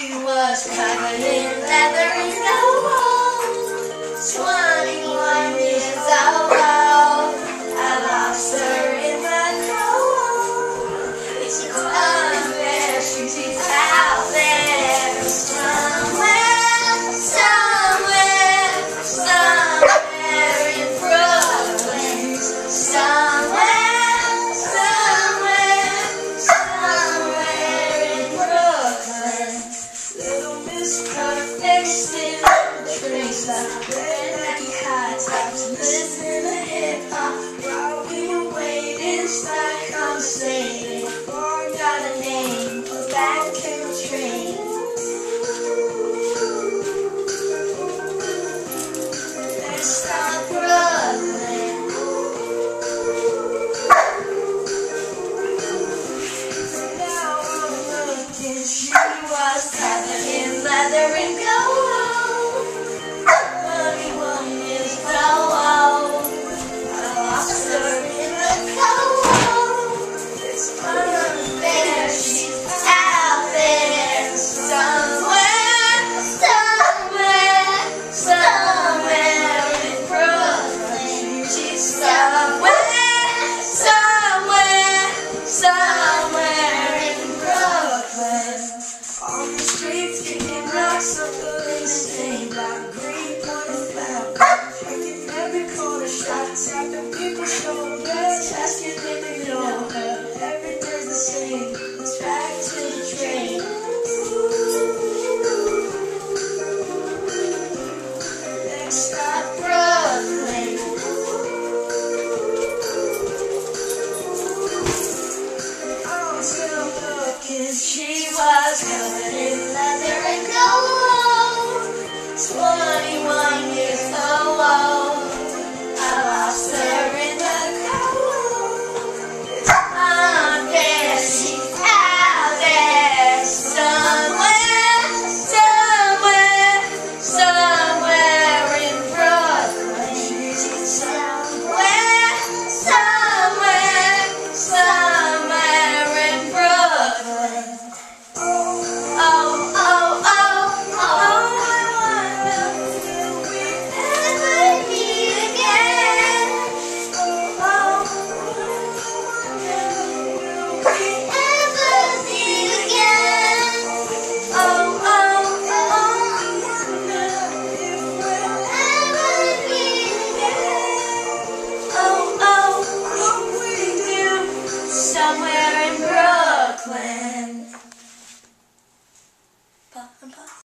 was covered in leather and gold. 21 years old. I lost her in the cold. It's unfair, she's out there somewhere, somewhere, somewhere in Brooklyn. Somewhere, somewhere, somewhere in Brooklyn. Little Miss Perfect still trace of red Nike high tops, listen to hip hop while we were waiting. Start conversating, or got a name, or back to the train. Let's start Brooklyn. Now I'm looking, she was covered in leather and gold. 21 years old. I lost her in the cold. It's unfair, she's out there somewhere, somewhere, somewhere in Brooklyn. She's somewhere, somewhere, somewhere in Brooklyn. On the streets, kicking rocks up the police stain, black, green, white, brown. Drinking every corner shot, tapping people's shoulders, asking if they know her. Every day's the same, it's back to the train. Next stop, Brooklyn. I'm still looking, she was covered in leather and gold. 21 years old. I lost her in the cold. It's unfair, she's out there somewhere, somewhere, somewhere in Brooklyn. She's somewhere, somewhere, somewhere in Brooklyn. Oh, oh, oh, oh, I wonder will we ever meet again? Oh, will we ever meet again? Oh, oh, I wonder if we'll ever meet again. Oh, oh, we do somewhere in Brooklyn.